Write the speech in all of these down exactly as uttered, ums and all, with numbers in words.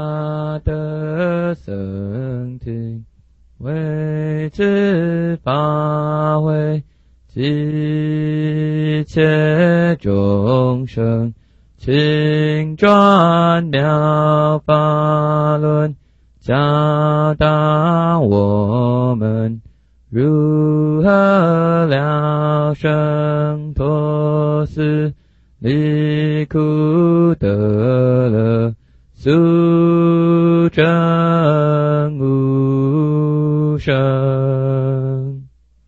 得僧听，为之法会，一切众生，请转妙法轮，教导我们如何了生脱死，离苦得乐，速证无生。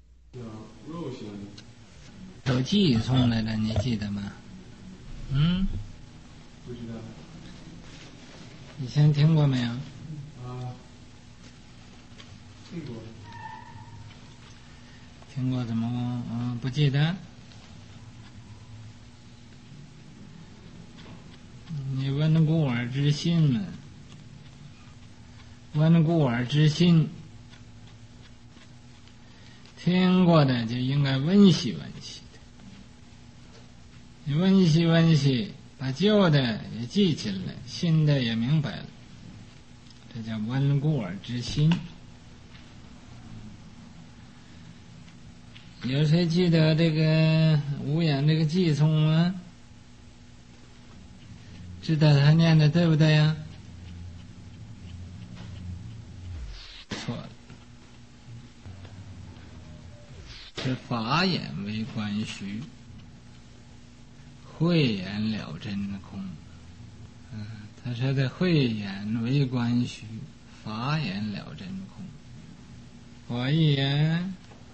有寄送来了，你记得吗？嗯？ 不知道。 以前听过没有？ 啊，听过。 听过怎么嗯不记得？你闻故而知新嘛，闻故而知新，听过的就应该温习温习的，你温习温习，把旧的也记起来，新的也明白了，这叫闻故而知新。有谁记得这个无眼这个寄送吗？知道他念的对不对呀？错了，是法眼为观虚，慧眼了真空。嗯，他说的慧眼为观虚，法眼了真空。我一言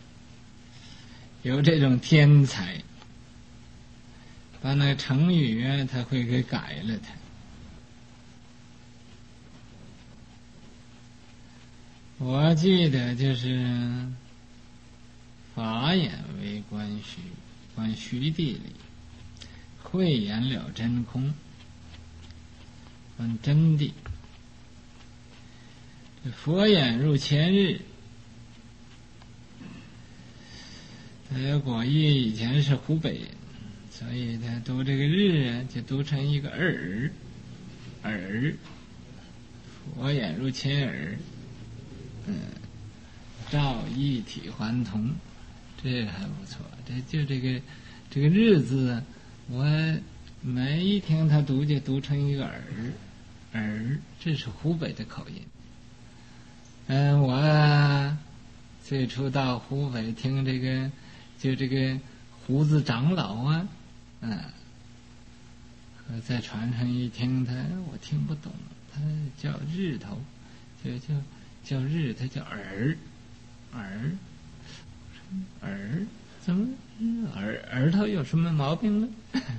有这种天才，把那个成语啊，他会给改了他。我记得就是法眼为观虚，观虚地理，慧眼了真空，观真谛。这佛眼入千日，他有果毅以前是湖北人，所以他读这个日啊，就读成一个耳，耳，佛眼入千耳，嗯，照一体还同，这还不错。这就这个这个日字，我每一听他读就读成一个耳，耳，这是湖北的口音。嗯，我最初到湖北听这个，就这个胡子长老啊，嗯，在船上一听他，我听不懂，他叫日头，就叫叫日，他叫耳，耳，耳，怎么耳耳朵有什么毛病呢？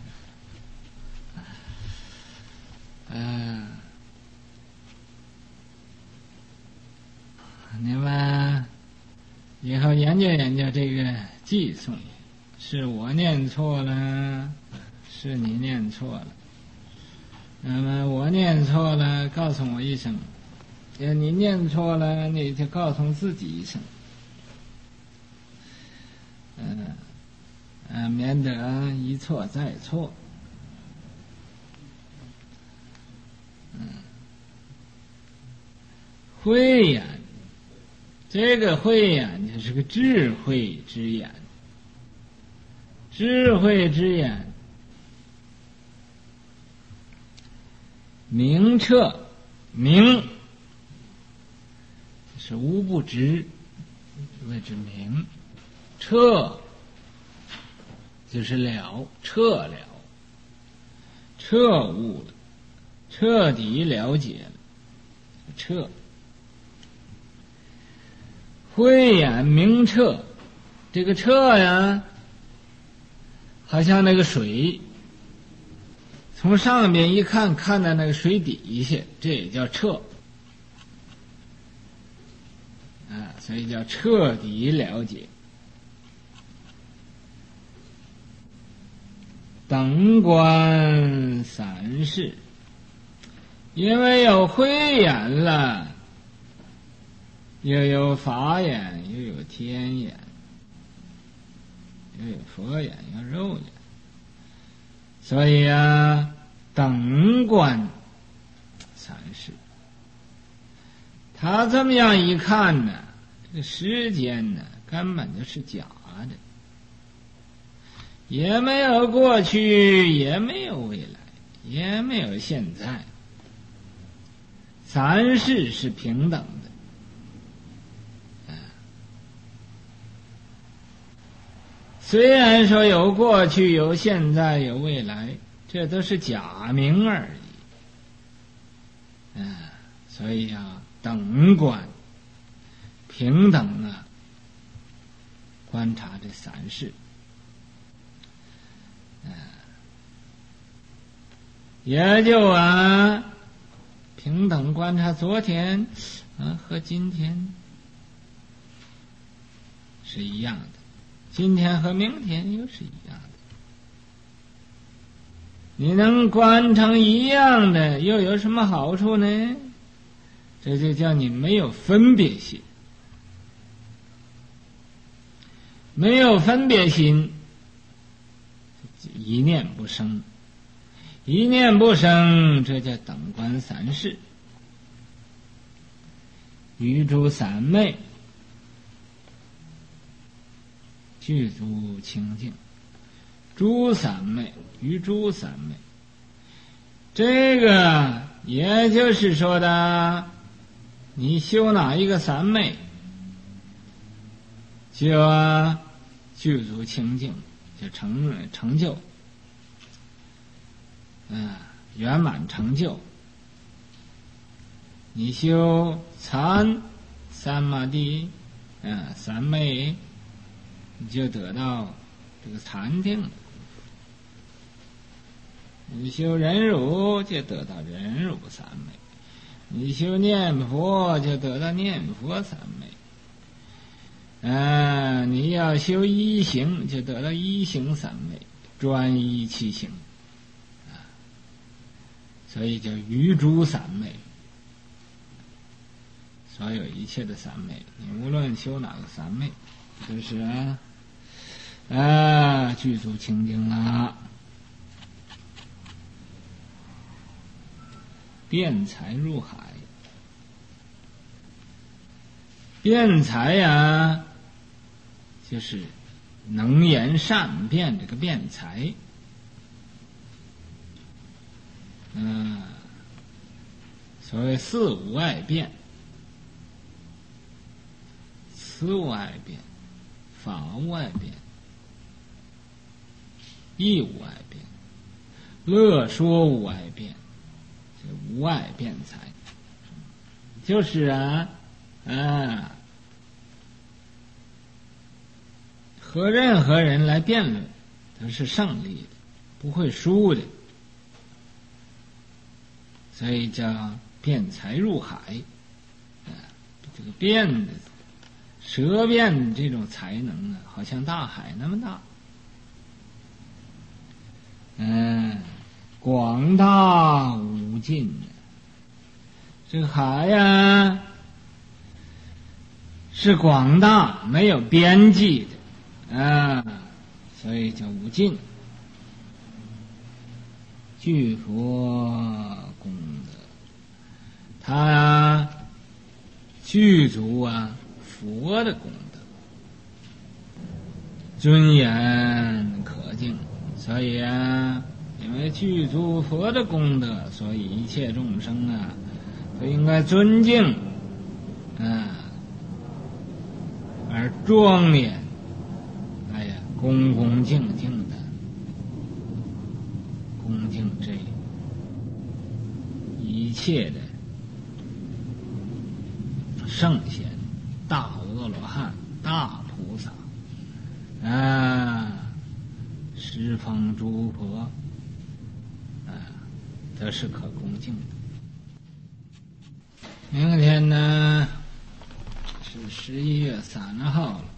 啊，你们以后研究研究这个寄送，是我念错了，是你念错了。那么我念错了，告诉我一声；要你念错了，你就告诉自己一声。嗯、呃，呃，免得一错再错。嗯，慧眼，这个慧眼就是个智慧之眼，智慧之眼，明彻，明是无不知，谓之明；彻就是了，彻了，彻悟了，彻底了解了，彻。慧眼明澈，这个澈呀，好像那个水，从上边一看，看到那个水底下，这也叫澈啊，所以叫彻底了解。等观三世，因为有慧眼了，又有法眼，又有天眼，又有佛眼，又有肉眼，所以啊，等观三世， 他这么样一看呢，这个时间呢根本就是假的，也没有过去，也没有未来，也没有现在，三世是平等的。虽然说有过去，有现在，有未来，这都是假名而已。嗯，所以啊，等观平等啊，观察这三世。嗯，也就啊，平等观察昨天啊和今天是一样的。今天和明天又是一样的，你能观成一样的，又有什么好处呢？这就叫你没有分别心，没有分别心，一念不生，一念不生，这叫等观三世，于诸三昧。具足清净，诸三昧于诸三昧，这个也就是说的，你修哪一个三昧，就要具足清净，就成成就，嗯、呃，圆满成就。你修禅三摩地，嗯、呃，三昧。你就得到这个禅定，你修忍辱就得到忍辱三昧，你修念佛就得到念佛三昧，啊，你要修一行就得到一行三昧，专一七行，啊，所以叫于诸三昧。所有一切的三昧，你无论修哪个三昧，就是啊。啊，具足清净了，辩才入海。辩才呀，就是能言善辩这个辩才。嗯、啊，所谓四无碍辩，词无碍辩，法无碍辩，义无碍辩，乐说无碍辩，这无碍辩才，就是啊啊，和任何人来辩论，都是胜利的，不会输的，所以叫辩才入海。啊，这个辩的舌辩这种才能啊，好像大海那么大。嗯，广大无尽的，这个海呀是广大没有边际的啊，所以叫无尽。具佛功德，他呀具足啊佛的功德，尊严可敬。所以啊，因为具足佛的功德，所以一切众生啊，都应该尊敬，啊，而庄严，哎呀，恭恭敬敬的恭敬这一切的圣贤、大阿罗汉、大菩萨，啊。十方诸佛，啊，都是可恭敬的。明天呢是十一月三号了，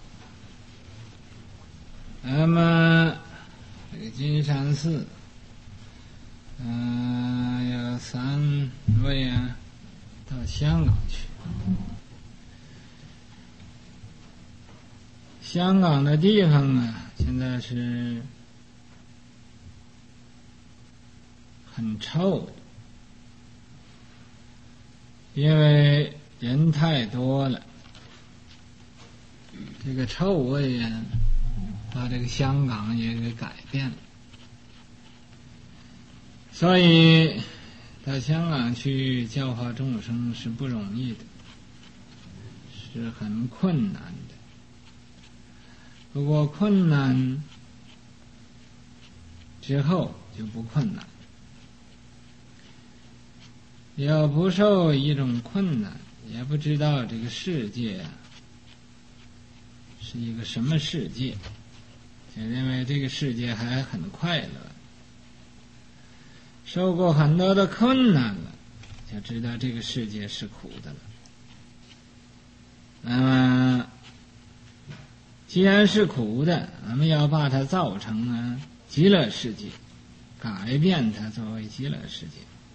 那么这个金山寺，嗯、呃，有三位啊到香港去。香港的地方啊，现在是很臭的，因为人太多了，这个臭味啊，把这个香港也给改变了。所以到香港去教化众生是不容易的，是很困难的。不过困难之后就不困难，要不受一种困难，也不知道这个世界啊是一个什么世界，就认为这个世界还很快乐，受过很多的困难了，就知道这个世界是苦的了。那么既然是苦的，我们要把它造成呢极乐世界，改变它作为极乐世界。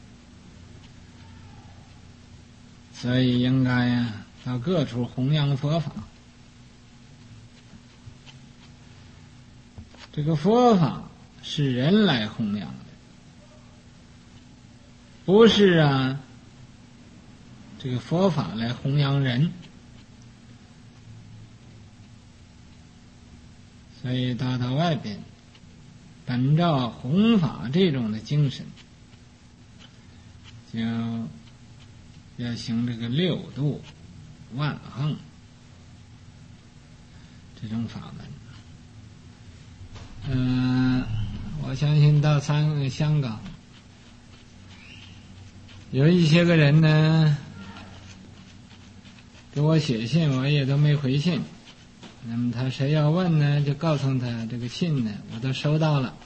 所以应该呀、啊、到各处弘扬佛法。这个佛法是人来弘扬的，不是啊这个佛法来弘扬人。所以到到外边，本照弘法这种的精神，就要行这个六度万行这种法门。嗯、呃，我相信到三香港有一些个人呢给我写信，我也都没回信。那么他谁要问呢，就告诉他这个信呢我都收到了。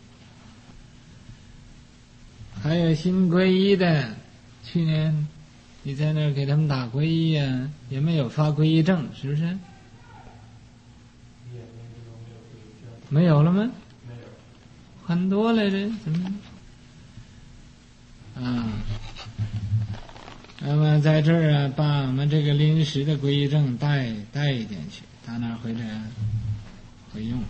还有新皈依的，去年你在那儿给他们打皈依啊，也没有发皈依证，是不是？没有了吗？ 没有， 很多来着，怎么？啊，那么在这儿啊，把我们这个临时的皈依证带带一点去，到那儿回来会用。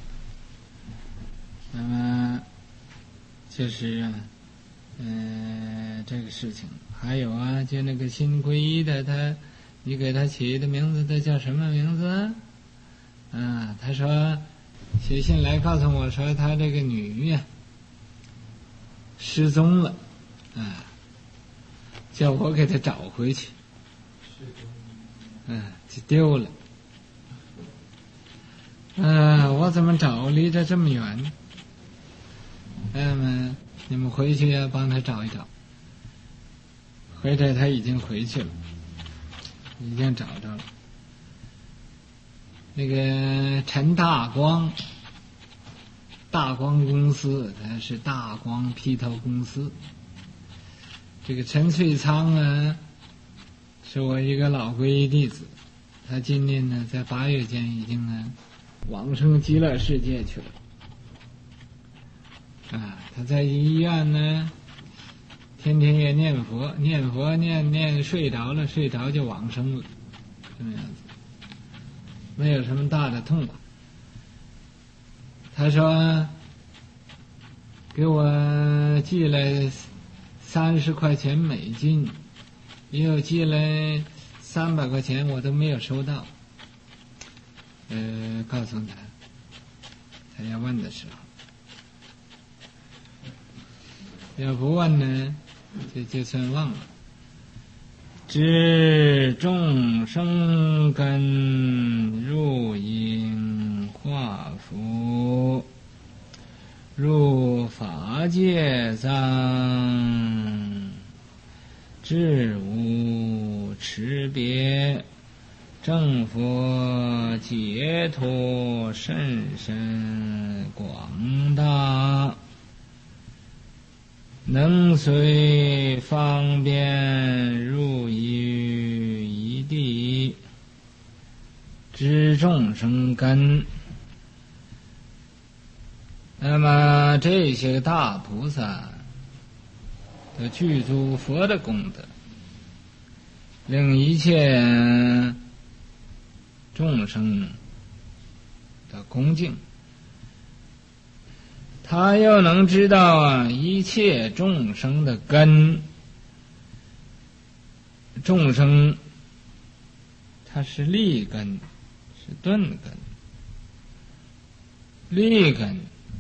那么就是啊，呃，这个事情还有啊，就那个新皈依的，他你给他起的名字，他叫什么名字啊？啊，他说写信来告诉我说他这个女呀、啊、失踪了，啊，叫我给他找回去，嗯、啊，就丢了。嗯、啊，我怎么找？离着这么远。那么你们回去呀，帮他找一找。回来他已经回去了，已经找着了。那个陈大光，大光公司，他是大光批头公司。这个陈翠仓呢，是我一个老皈依弟子，他今年呢在八月间已经呢往生极乐世界去了。啊，他在医院呢，天天也念佛，念佛念念睡着了，睡着就往生了，这么样子，没有什么大的痛苦。他说给我寄了三十块钱美金，又寄了三百块钱，我都没有收到。呃，告诉他，他要问的时候。要不问呢，就就算忘了。知众生根入因化福，入法界藏，知无持别，正佛解脱甚深广大。能随方便入于一地，知众生根。那么这些大菩萨都具足佛的功德，令一切众生的恭敬。他又能知道啊，一切众生的根众生它是立根，是钝根。立根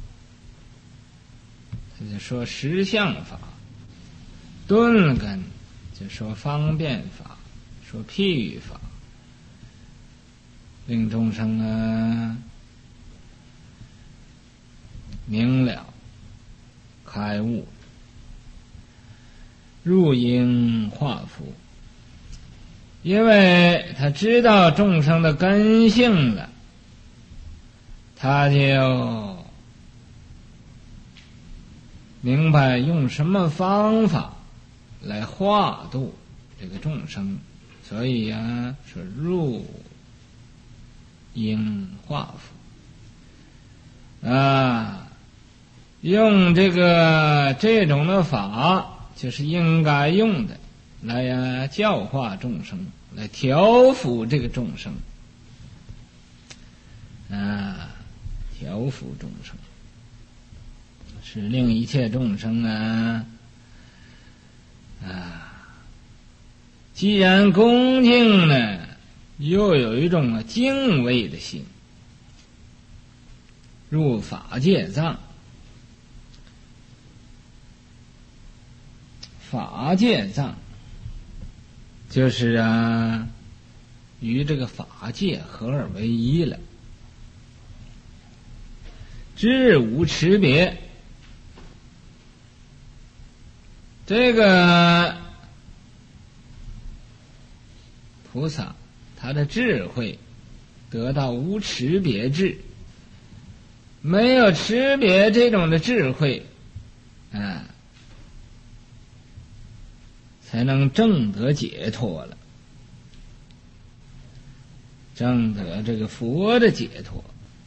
他就说实相法，钝根就说方便法，说譬喻法，令众生啊明了开悟，入应化福。因为他知道众生的根性了，他就明白用什么方法来化度这个众生，所以啊说入应化福啊，用这个这种的法就是应该用的来呀教化众生，来调伏这个众生啊，调伏众生，使令一切众生啊啊，既然恭敬呢，又有一种敬畏的心，入法界藏。法界藏就是啊，与这个法界合二为一了，知无持别。这个菩萨他的智慧得到无持别智，没有持别这种的智慧啊，才能证得解脱了，证得这个佛的解脱。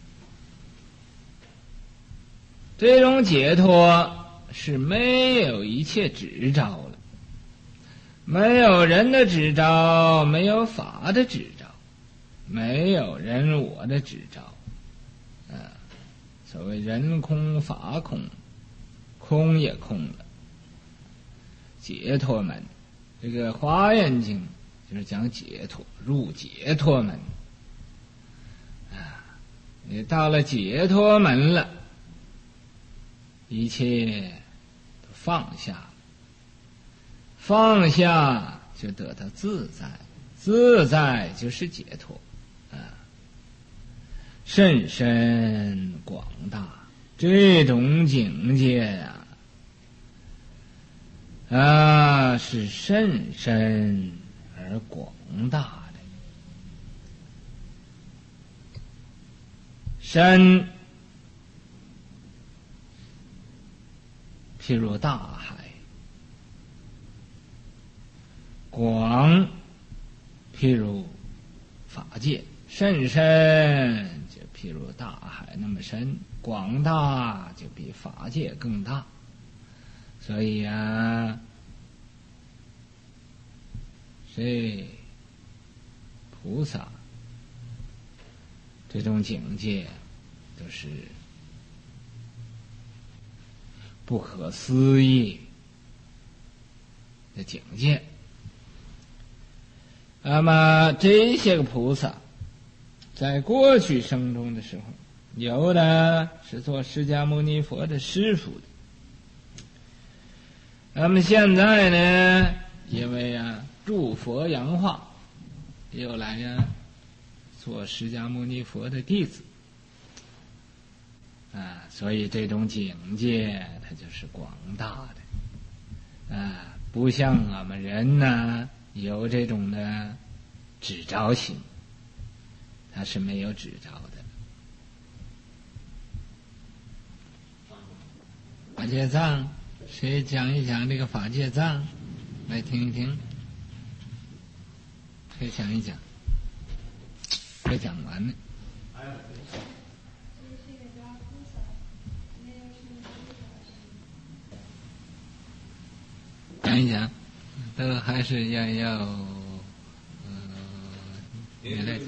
这种解脱是没有一切执照了，没有人的执照，没有法的执照，没有人我的执照啊。所谓人空法空，空也空了。解脱门，这个华严经就是讲解脱，入解脱门啊，你到了解脱门了，一切都放下，放下就得到自在，自在就是解脱啊，甚深广大，这种境界呀、啊，啊，是甚深而广大的。深，譬如大海；广，譬如法界。甚深就譬如大海那么深，广大就比法界更大。所以啊，这菩萨这种境界都是不可思议的境界。那么这些个菩萨在过去生中的时候，有的是做释迦牟尼佛的师父的，那么现在呢，因为啊诸佛扬化，又来呀、啊、做释迦牟尼佛的弟子啊，所以这种境界它就是广大的啊，不像我们人呢有这种的执着心，它是没有执着的。法界藏，谁讲一讲这个法界藏？来听一听。谁讲一讲？没讲完呢。讲一讲，都还是要要，呃，你来。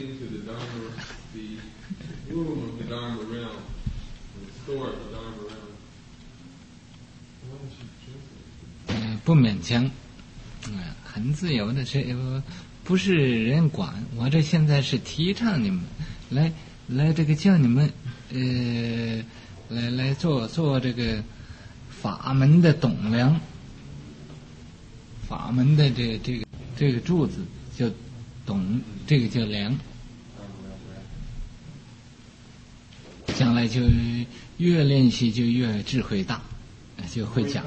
嗯，不勉强，嗯， 很自由的，是不是人管？我这现在是提倡你们来来这个叫你们呃来来做做这个法门的董梁，法门的这这个这个柱子叫董，这个叫梁，将来就越练习就越智慧大，就会讲。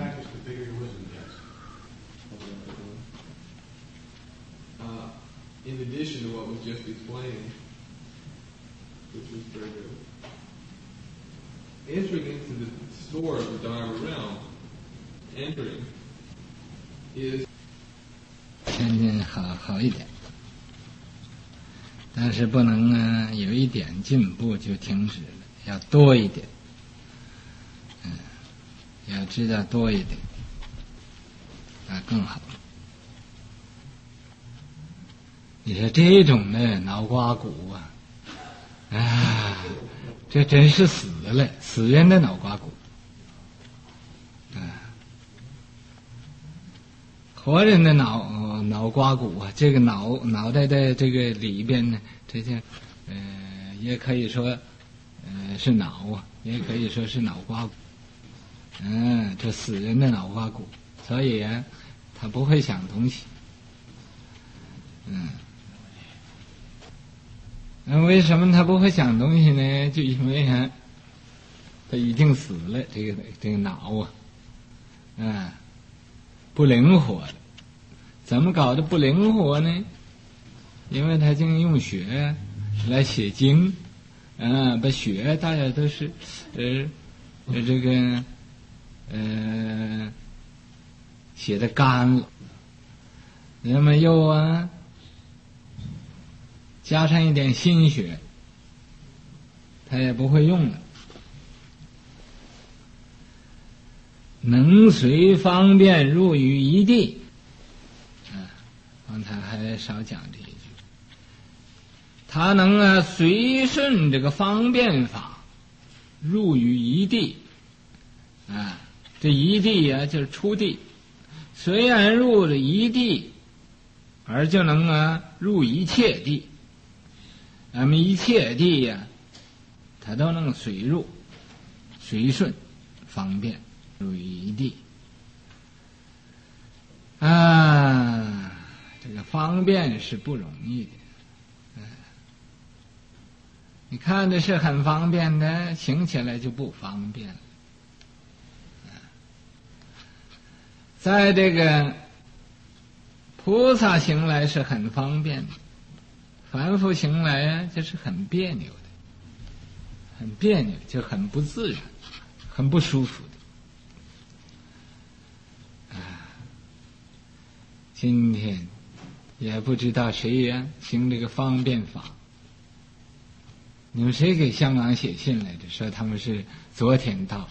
In addition to what was just explained, which was very good, entering into the store of the Dharma realm, entering is 现在好好一点，但是不能呢有一点进步就停止了，要多一点，嗯，要知道多一点，那更好。你说这种的脑瓜骨啊，啊，这真是死了，死人的脑瓜骨，啊，活人的脑脑瓜骨啊，这个脑脑袋的这个里边呢，这些呃，也可以说呃是脑啊，也可以说是脑瓜骨，嗯，这死人的脑瓜骨，所以啊，他不会想东西，嗯。那为什么他不会想东西呢？就因为啊，他已经死了，这个这个脑啊，啊，不灵活了。怎么搞的不灵活呢？因为他净用血来写经，啊，把血大家都是呃呃这个呃写的干了，那么又啊。加上一点心血，他也不会用了。能随方便入于一地，啊，刚才还少讲这一句。他能啊随顺这个方便法入于一地，啊，这一地啊就是出地，虽然入了一地，而就能啊入一切地。那么一切地呀、啊，它都能随入、随顺、方便入于一地啊。这个方便是不容易的，嗯，你看着是很方便的，行起来就不方便了。在这个菩萨行来是很方便的。凡夫行来啊，就是很别扭的，很别扭，就很不自然，很不舒服的。啊，今天也不知道谁呀、啊、行这个方便法。你们谁给香港写信来着？说他们是昨天到，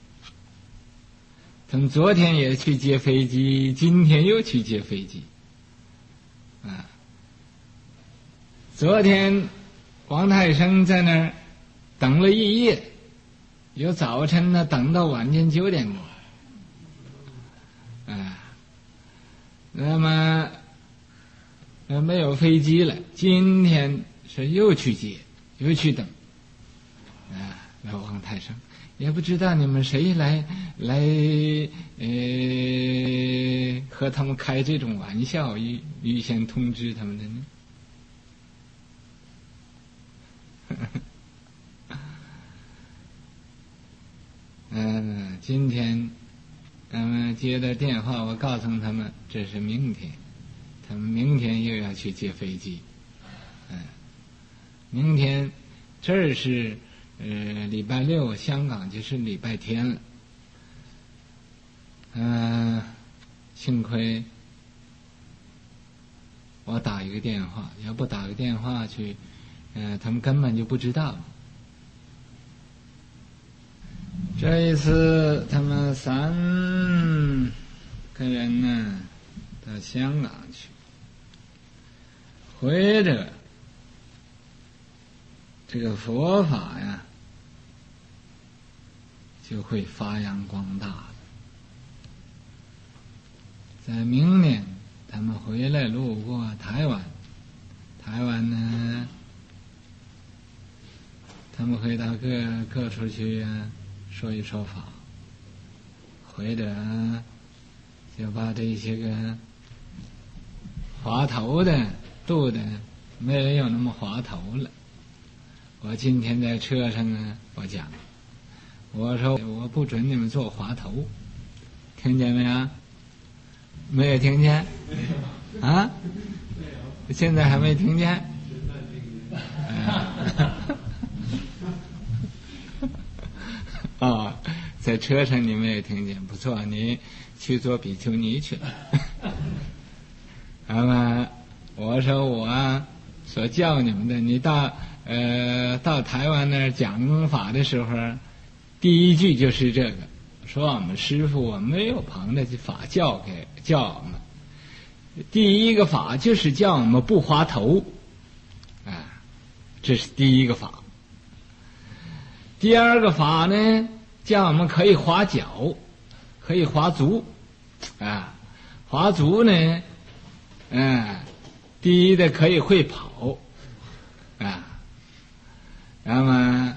他们昨天也去接飞机，今天又去接飞机，啊。昨天王太生在那儿等了一夜，由早晨呢等到晚间九点多，啊，那么呃没有飞机了，今天是又去接，又去等，啊，那王太生也不知道你们谁来来呃和他们开这种玩笑，预预先通知他们的呢？嗯，今天他们接到电话，我告诉他们这是明天，他们明天又要去接飞机。嗯，明天这儿是呃礼拜六，香港就是礼拜天了。嗯、呃，幸亏我打一个电话，要不打个电话去。呃，他们根本就不知道。这一次，他们三个人呢到香港去，回着这个佛法呀就会发扬光大了。在明年他们回来路过台湾，台湾呢，他们会到各各处去说一说法，或者就把这些个滑头的度的没人有那么滑头了。我今天在车上呢，我讲，我说我不准你们做滑头，听见没有？没有听见？啊？现在还没听见？哦，在车上你没有听见，不错，你去做比丘尼去了。那么我说我所教你们的，你到呃到台湾那儿讲法的时候，第一句就是这个，说我们师父啊没有旁的法教给教我们，第一个法就是叫我们不滑头，啊，这是第一个法。第二个法呢，叫我们可以滑脚，可以滑足，啊，滑足呢，嗯、啊，第一的可以会跑，啊，那么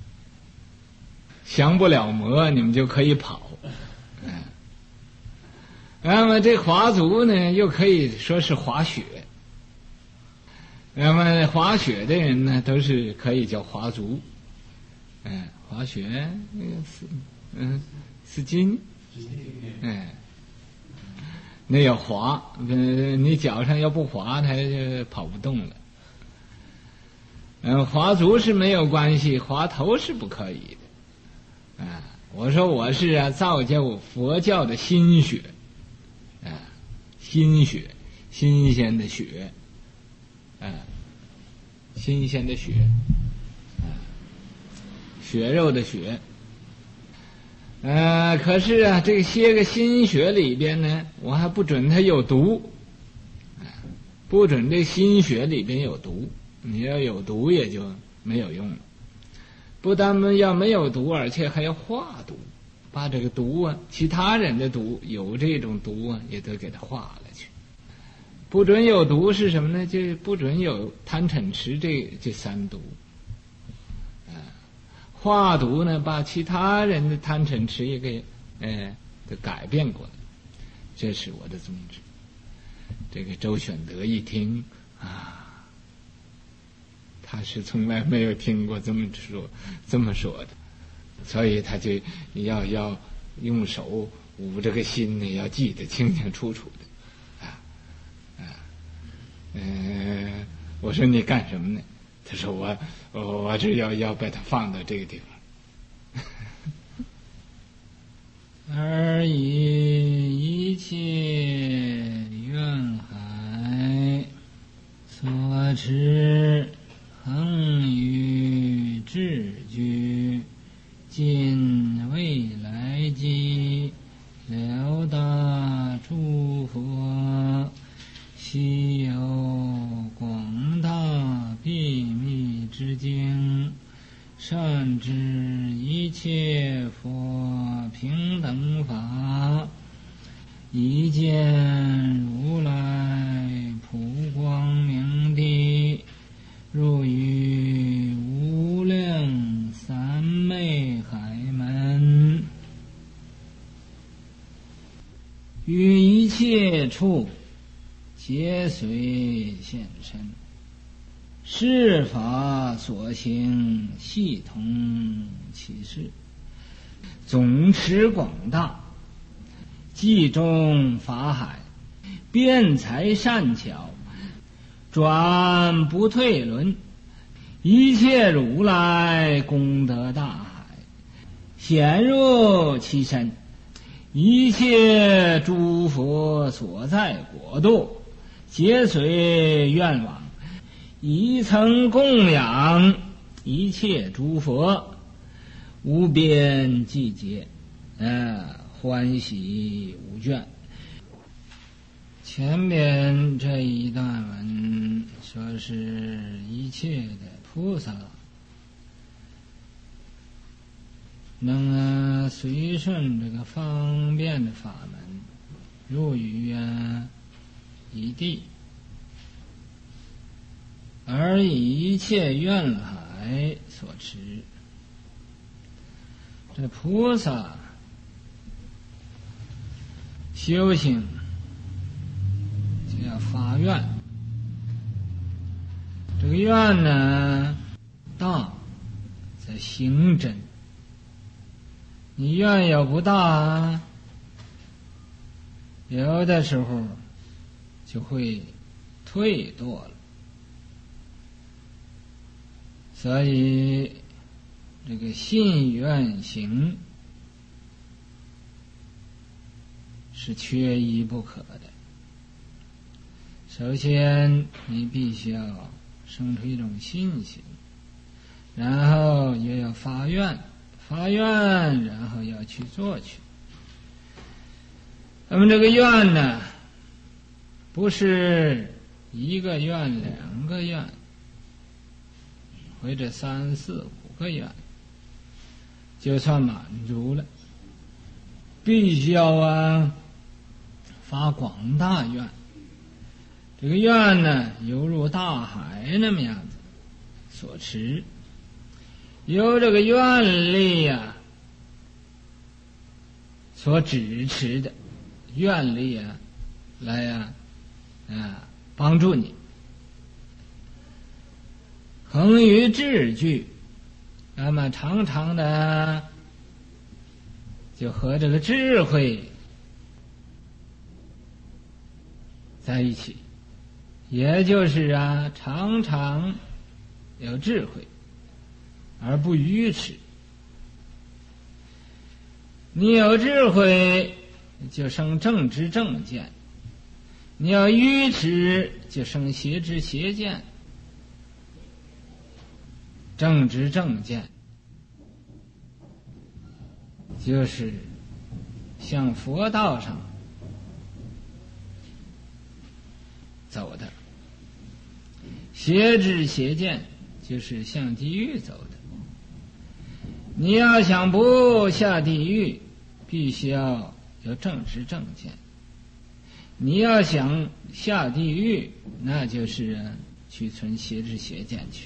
降不了魔，你们就可以跑，嗯、啊，那么这滑足呢，又可以说是滑雪，那么滑雪的人呢，都是可以叫滑足。哎，滑雪那个是，嗯，是筋，哎，那要滑，呃，你脚上要不滑，它就跑不动了。嗯，滑足是没有关系，滑头是不可以的。啊，我说我是啊，造就佛教的心血，啊，心血，新鲜的血，啊，新鲜的血。血肉的血，呃，可是啊，这些个心血里边呢，我还不准它有毒，不准这心血里边有毒。你要有毒也就没有用了。不但要没有毒，而且还要化毒，把这个毒啊，其他人的毒有这种毒啊，也都给它化了去。不准有毒是什么呢？就不准有贪嗔痴这这三毒。化毒呢，把其他人的贪嗔痴也给，呃，都改变过来，这是我的宗旨。这个周选德一听啊，他是从来没有听过这么说这么说的，所以他就要要用手捂这个心呢，要记得清清楚楚的，啊啊，呃，我说你干什么呢？他说我我我这要要把它放到这个地方，而以一切愿海所持恒于智具，今未来际了达诸佛，悉有广大秘密之经，善知一切佛平等法，一见如来普光明地，入于无量三昧海门，于一切处皆随现身，是法所行，系统其事，总持广大，集中法海，辩才善巧，转不退轮，一切如来功德大海，显入其身，一切诸佛所在国度，皆随愿往，一层供养一切诸佛，无边际劫，啊，欢喜无倦。前面这一段文说是一切的菩萨能随顺这个方便的法门，入于啊一地，而一切愿海所持。这菩萨修行就要发愿，这个愿呢大则行真，你愿有不大，有的时候就会退堕了。所以这个信愿行是缺一不可的。首先你必须要生出一种信心，然后又要发愿，发愿然后要去做去。那么这个愿呢，不是一个愿两个愿或者三四五个愿就算满足了，必须要啊发广大愿。这个愿呢，犹如大海那么样子所持，由这个愿力啊所支持的愿力啊来啊啊帮助你。恒于智具，那么常常的就和这个智慧在一起，也就是啊常常有智慧而不愚痴。你有智慧就生正知正见，你要愚痴就生邪知邪见。正知正见就是向佛道上走的，邪知邪见就是向地狱走的。你要想不下地狱，必须要有正知正见。你要想下地狱，那就是去存邪知邪见去。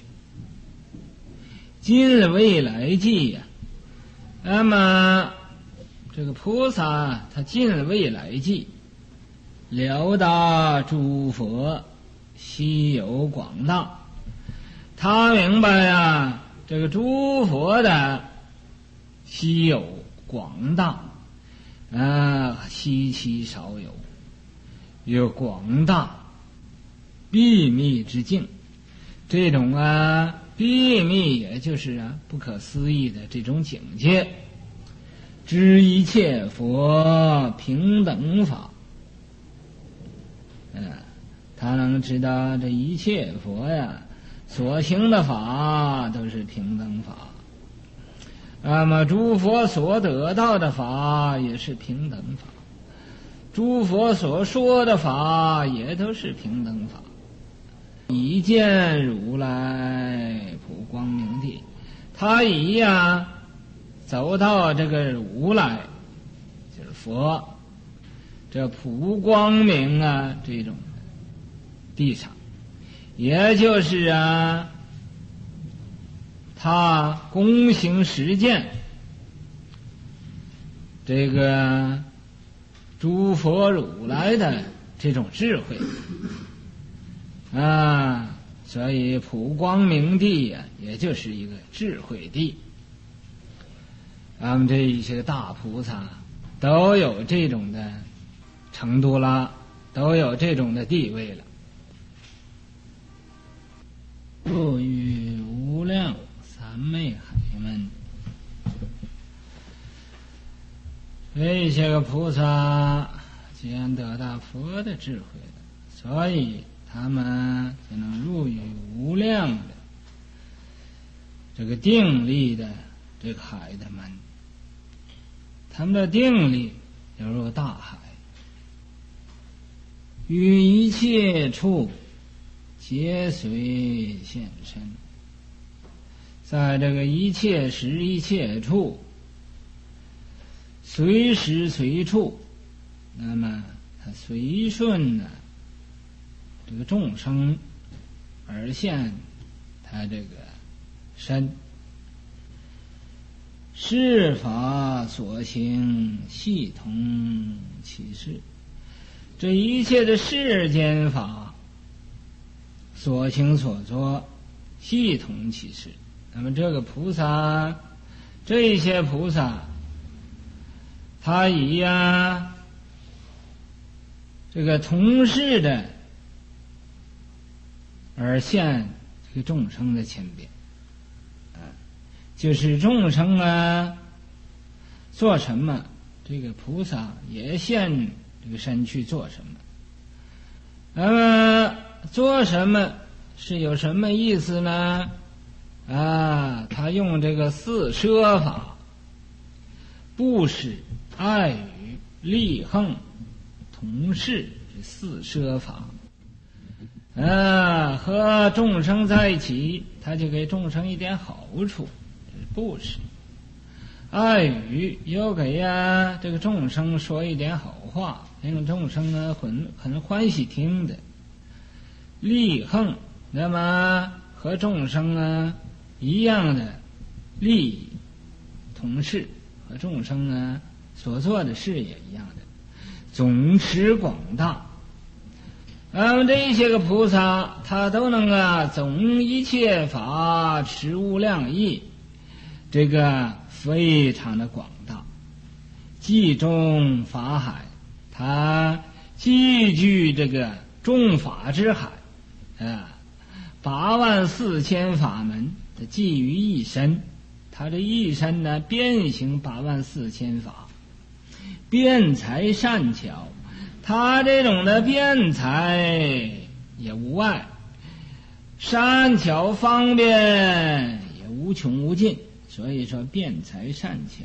今未来际呀、啊，那么这个菩萨他尽未来际，了达诸佛稀有广大，他明白呀、啊，这个诸佛的稀有广大，啊，稀奇少有，有广大秘密之境，这种啊。秘密也就是啊不可思议的这种境界，知一切佛平等法。嗯，他能知道这一切佛呀所行的法都是平等法，那么诸佛所得到的法也是平等法，诸佛所说的法也都是平等法。一见如来普光明地，他一呀走到这个如来就是佛这普光明啊这种地上，也就是啊他躬行实践这个诸佛如来的这种智慧啊，所以普光明地呀、啊，也就是一个智慧地。咱们这一些大菩萨都有这种的程度了，都有这种的地位了。入于无量三昧海门，这些个菩萨既然得到佛的智慧了，所以他们就能入于无量的这个定力的这个海的门。他们的定力犹如大海，于一切处皆随现身，在这个一切时一切处，随时随处，那么它随顺呢这个众生而现他这个身。世法所行，系统其事。这一切的世间法所行所作，系统其事。那么这个菩萨，这些菩萨，他以呀这个同事的而现这个众生的前边。就是众生啊做什么，这个菩萨也现这个身去做什么。那么做什么是有什么意思呢？啊，他用这个四摄法：布施、爱语、利恨、同事，这四摄法。啊，和众生在一起，他就给众生一点好处。布施，爱语又给呀这个众生说一点好话，令众生呢很很欢喜听的。利恨，那么和众生啊一样的利益，同事和众生啊所做的事也一样的，总持广大。那么这些个菩萨，他都能啊总一切法持无量义。这个非常的广大，集中法海，它集聚这个众法之海，啊，八万四千法门，它集于一身。它这一身呢，遍行八万四千法，辩才善巧。它这种的辩才也无碍，善巧方便也无穷无尽。所以说辩才善巧，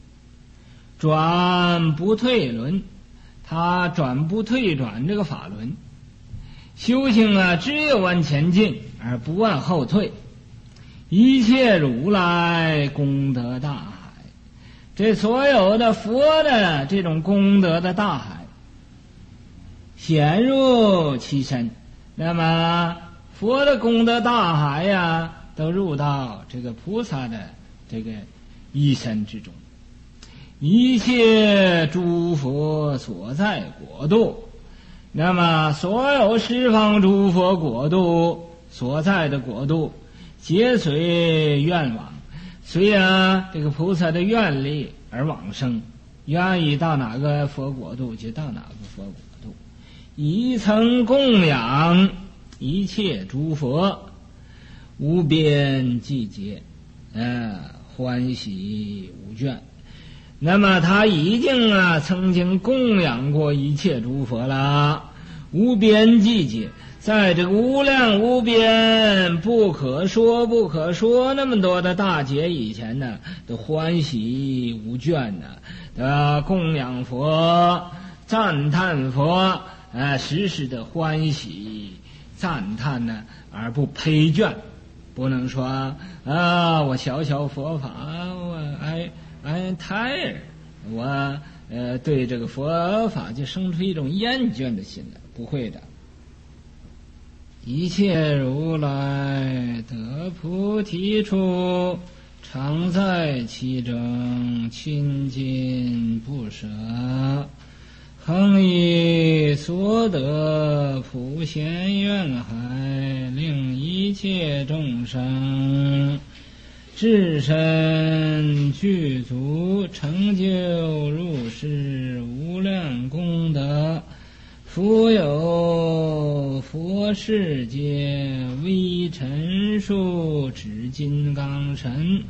转不退轮，他转不退转这个法轮。修行啊，只有往前进而不往后退。一切如来功德大海，这所有的佛的这种功德的大海，显入其身。那么佛的功德大海呀，都入到这个菩萨的这个一身之中。一切诸佛所在国度，那么所有十方诸佛国度所在的国度，皆随愿往，随啊这个菩萨的愿力而往生，愿意到哪个佛国度就到哪个佛国度，一层供养一切诸佛，无边际界，啊，欢喜无倦。那么他已经啊曾经供养过一切诸佛了，无边际界，在这个无量无边不可说不可说那么多的大劫以前呢，都欢喜无倦呢，的供养佛，赞叹佛，呃，时时的欢喜赞叹呢，而不疲倦。不能说啊，我小小佛法，我哎。I'm tired， 我呃对这个佛法就生出一种厌倦的心来，不会的。一切如来得菩提处，常在其中，亲近不舍，恒以所得普贤愿海，令一切众生至身具足，成就入世无量功德，复有佛世界微尘数指金刚神。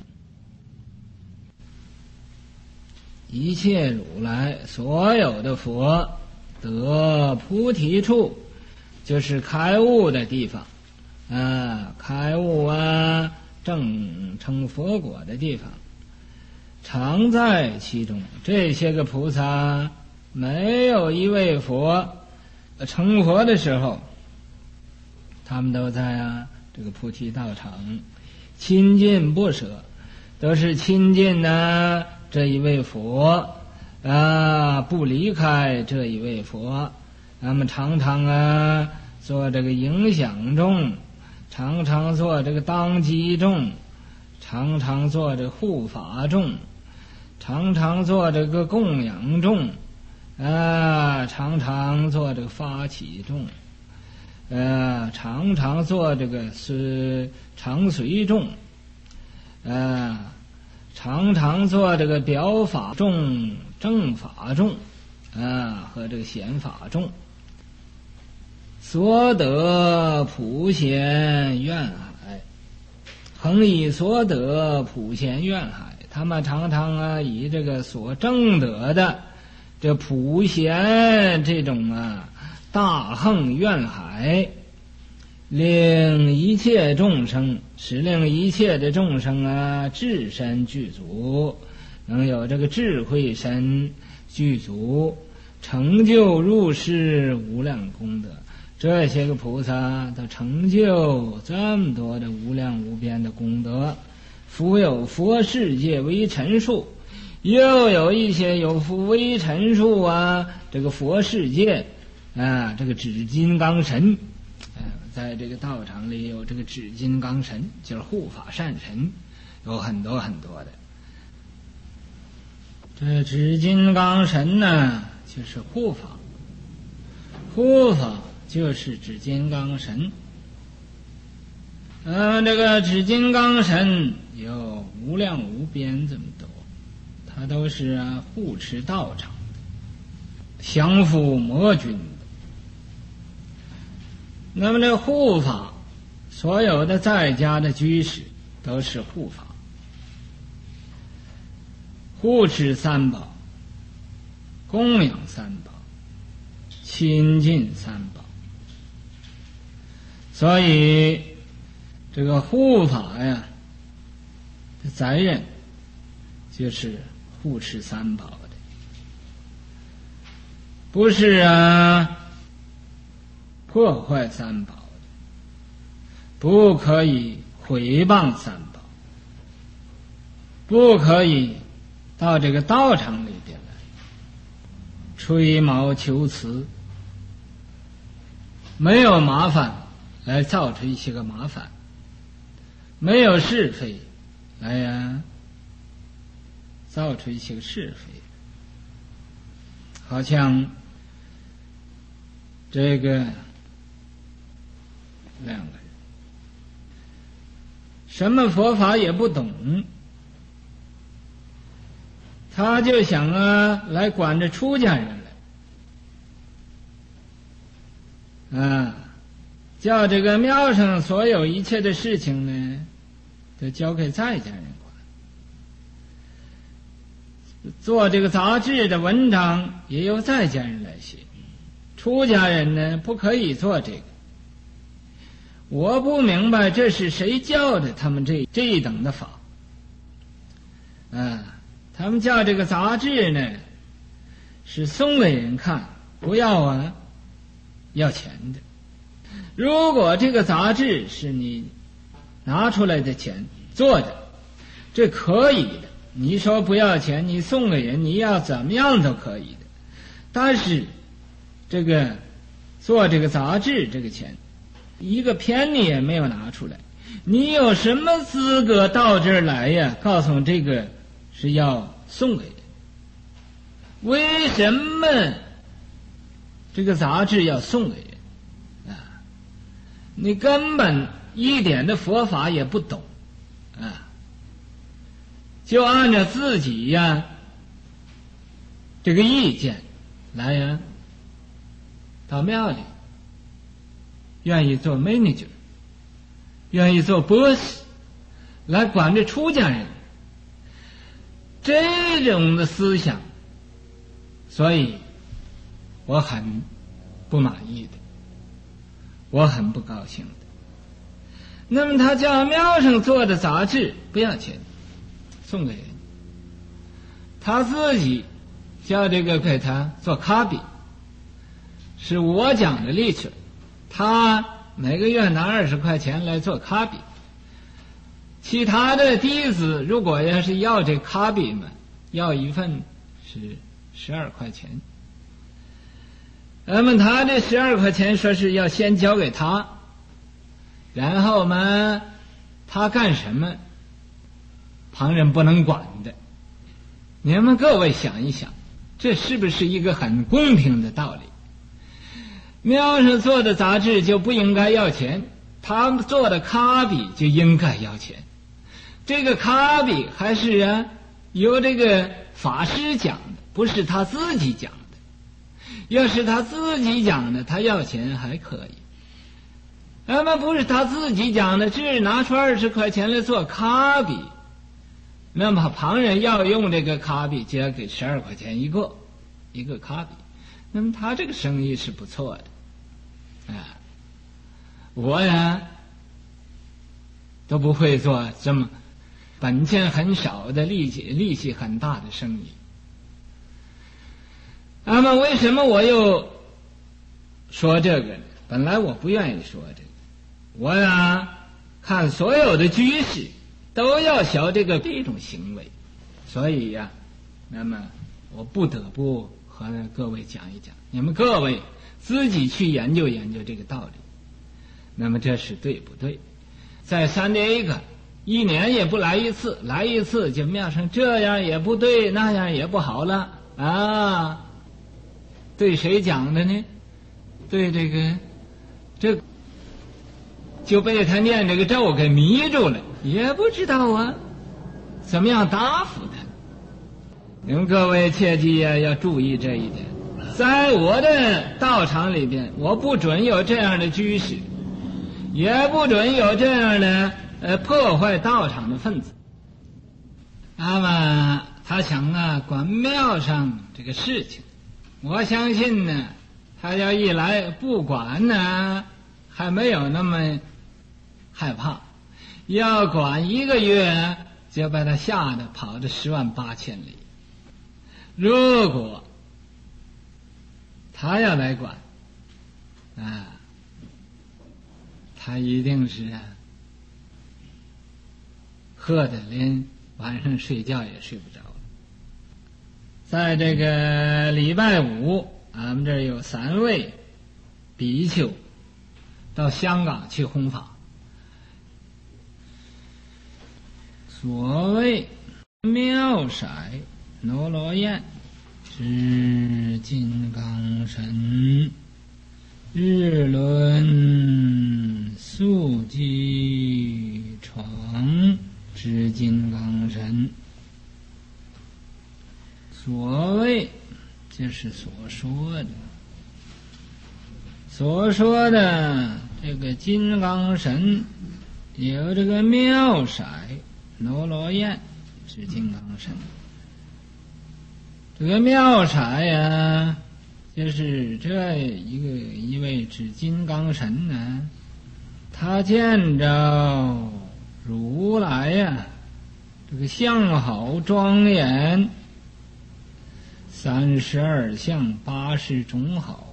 一切如来所有的佛得菩提处，就是开悟的地方啊，开悟啊正成佛果的地方，常在其中。这些个菩萨没有一位佛成佛的时候，他们都在啊这个菩提道场，亲近不舍，都是亲近呢这一位佛啊，不离开这一位佛。那么常常啊做这个影响众，常常做这个当机众，常常做这个护法众，常常做这个供养众，啊，常常做这个发起众，呃，常常做这个是常随众，呃，常常做这个表法众、正法众，啊，和这个显法众。所得普贤愿海，恒以所得普贤愿海，他们常常啊以这个所证得的这普贤这种啊大恒愿海，令一切众生，使令一切的众生啊智身具足，能有这个智慧身具足，成就入世无量功德。这些个菩萨都成就这么多的无量无边的功德，复有佛世界为陈述，又有一些有佛为陈述啊，这个佛世界啊，这个指金刚神，啊，在这个道场里有这个指金刚神，就是护法善神，有很多很多的。这指金刚神呢，就是护法，护法就是指金刚神。呃，这个指金刚神有无量无边这么多，它都是啊护持道场的，降伏魔君的。那么这护法，所有的在家的居士都是护法，护持三宝，供养三宝，亲近三宝。所以这个护法呀的责任就是护持三宝的，不是啊破坏三宝的，不可以毁谤三宝，不可以到这个道场里边来吹毛求疵，没有麻烦来造出一些个麻烦，没有是非来呀造出一些个是非。好像这个两个人什么佛法也不懂，他就想啊来管着出家人来啊，叫这个庙上所有一切的事情呢都交给在家人管，做这个杂志的文章也由在家人来写，出家人呢不可以做这个。我不明白这是谁教的他们这这一等的法啊？他们叫这个杂志呢是送给人看，不要啊要钱的。如果这个杂志是你拿出来的钱做的，这可以的，你说不要钱，你送给人，你要怎么样都可以的。但是这个做这个杂志这个钱一个偏你也没有拿出来，你有什么资格到这儿来呀告诉这个是要送给人？为什么这个杂志要送给人啊？你根本一点的佛法也不懂啊，就按照自己呀这个意见来呀到庙里，愿意做 manager， 愿意做 boss， 来管着出家人，这种的思想，所以我很不满意的，我很不高兴的。那么他叫庙上做的杂志不要钱，送给人，他自己叫这个给他做卡比，是我讲的利息，他每个月拿二十块钱来做卡比，其他的弟子如果要是要这卡比嘛，要一份是十二块钱。 那么他这十二块钱说是要先交给他，然后嘛，他干什么，旁人不能管的。你们各位想一想，这是不是一个很公平的道理？庙上做的杂志就不应该要钱，他们做的卡比就应该要钱。这个卡比还是啊由这个法师讲的，不是他自己讲的。要是他自己讲的，他要钱还可以。那么不是他自己讲的，只拿出二十块钱来做卡比，那么旁人要用这个卡比，就要给十二块钱一个，一个卡比。那么他这个生意是不错的，啊，我呀都不会做这么本钱很少的利息利息很大的生意。那么为什么我又说这个呢？本来我不愿意说这个，我呀看所有的居士都要学这个这种行为，所以呀，那么我不得不和各位讲一讲，你们各位自己去研究研究这个道理。那么这是对不对？在三点一个一年也不来一次，来一次就庙上这样也不对，那样也不好了啊！对谁讲的呢？对这个，这就被他念这个咒给迷住了，也不知道啊，怎么样答复他？你们各位切记呀，要注意这一点。在我的道场里边，我不准有这样的居士，也不准有这样的呃破坏道场的分子。那么他想啊，管庙上这个事情，我相信呢，他要一来不管呢，还没有那么害怕；要管一个月，就把他吓得跑得十万八千里。如果他要来管啊，他一定是啊，喝得连晚上睡觉也睡不着了。在这个礼拜五，俺们这儿有三位比丘到香港去弘法。所谓妙色罗罗焰知金刚神，日轮素鸡床知金刚神。所谓就是所说的，所说的这个金刚神有这个妙色罗罗焰是金刚神。这个妙色呀，就是这一个一位指金刚神呢，他见着如来呀，这个相好庄严，三十二相八十种好，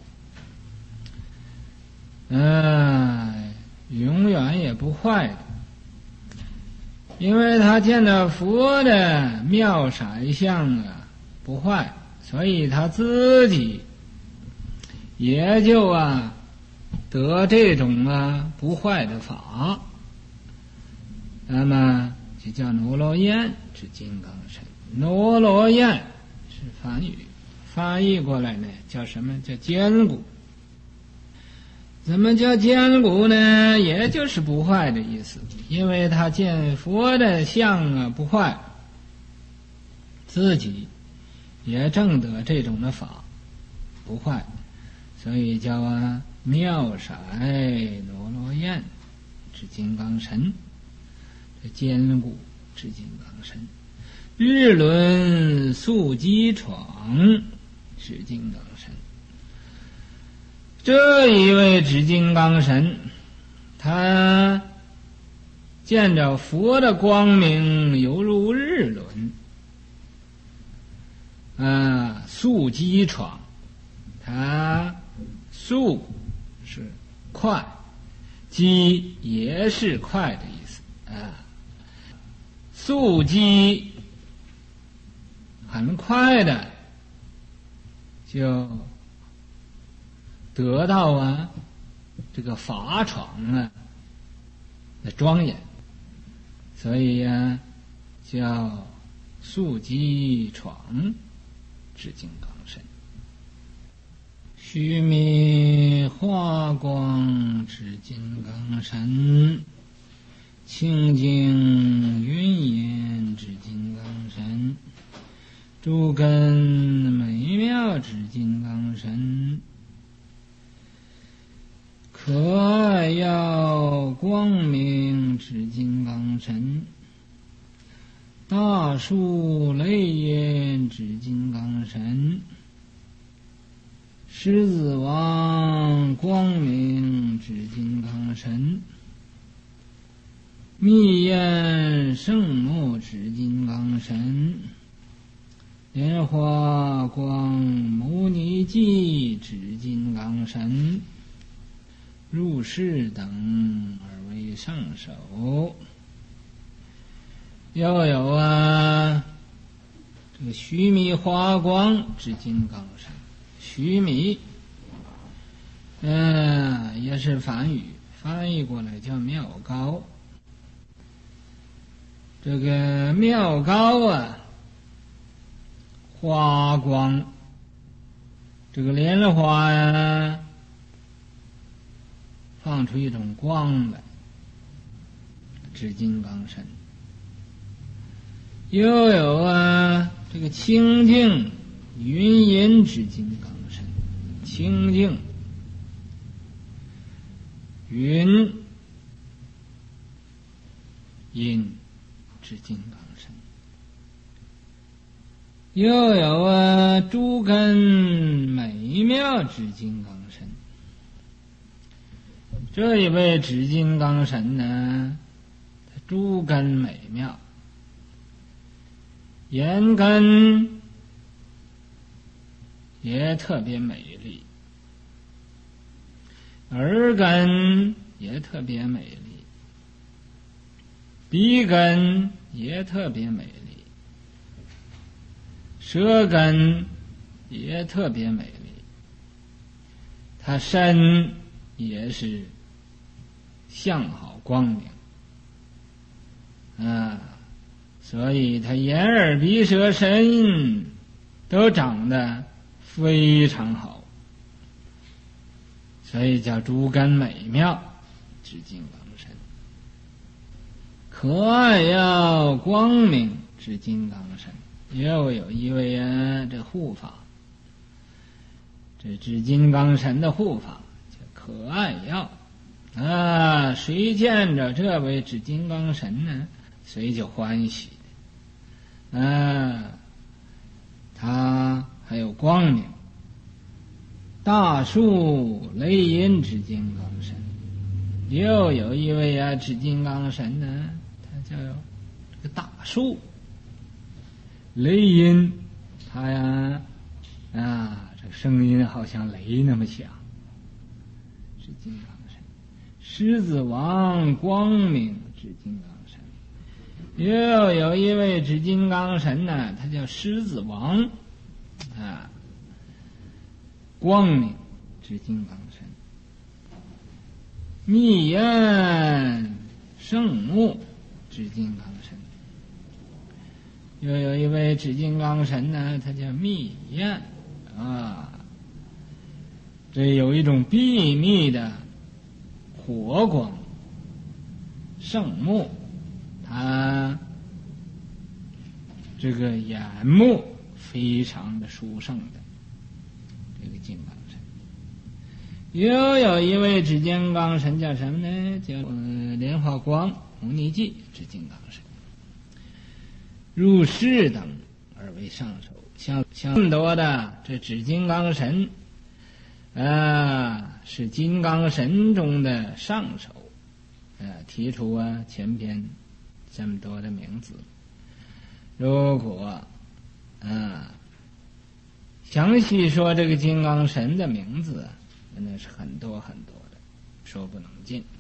嗯，永远也不坏的。因为他见到佛的妙色相啊不坏，所以他自己也就啊得这种啊不坏的法，那么就叫罗罗焰之金刚神。罗罗焰是梵语，翻译过来呢叫什么？叫坚固。怎么叫坚固呢？也就是不坏的意思，因为他见佛的相啊不坏，自己也证得这种的法不坏，所以叫啊妙色罗罗焰之金刚神，这坚固之金刚神。日轮素鸡床是金刚神。这一位指金刚神，他见着佛的光明犹如日轮啊，素鸡床，他素是快，鸡也是快的意思啊，素鸡很快的就得到啊这个法闯啊的庄严，所以呀、啊、叫速击闯至金刚身，须弥华光至金刚身，清净云烟至金刚身，诸根美妙至金刚身，可爱耀光明至金刚身，大树雷焰至金刚身，狮子王光明至金刚身，密焰圣目至金刚身，莲花光牟尼际至金刚身，入世等而为上首。又有啊这个须弥华光至金刚身，须弥嗯也是梵语，翻译过来叫妙高。这个妙高啊花光，这个莲花呀放出一种光来至金刚身。又有啊这个清净云烟至金刚身，清净云音至金刚身。又有啊诸根美妙至金刚身，这一位至金刚神呢，他诸根美妙，眼根也特别美丽，耳根也特别美丽，鼻根也特别美丽，舌根也特别美丽，他身也是相好光明啊，所以他眼耳鼻舌身都长得非常好，所以叫诸根美妙至金刚身，可爱耀光明至金刚身。又有一位啊这护法，这至金刚神的护法叫可爱耀啊，谁见着这位至金刚神呢，谁就欢喜啊，他还有光明，大树雷音至金刚神。又有一位啊至金刚神呢，他叫这个大树雷音，他呀啊这声音好像雷那么响，至金刚神。狮子王光明至金刚神。又有一位至金刚神呢，他叫狮子王啊，光明至金刚神。密焰圣目至金刚神。又有一位至金刚神呢，他叫密焰啊，这有一种秘密的火光圣目，他这个眼目非常的殊胜的这个金刚神。又有一位至金刚神叫什么呢？叫呃莲花光牟尼际至金刚神。入世等而为上首，像像这么多的这至金刚神啊，是金刚神中的上首啊，提出啊前边这么多的名字。如果啊详细说这个金刚神的名字，那是很多很多的，说不能尽。